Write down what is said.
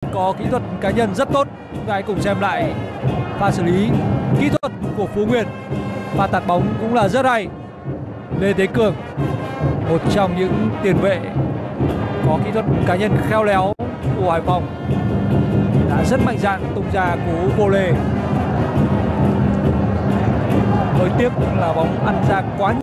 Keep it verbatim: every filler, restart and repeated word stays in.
có kỹ thuật cá nhân rất tốt. Chúng ta hãy cùng xem lại pha xử lý kỹ thuật của Phú Nguyên. Pha tạt bóng cũng là rất hay. Lê Thế Cường, một trong những tiền vệ có kỹ thuật cá nhân khéo léo của Hải Phòng, đã rất mạnh dạn tung ra cú vô lê. Hơi tiếc là bóng ăn ra quá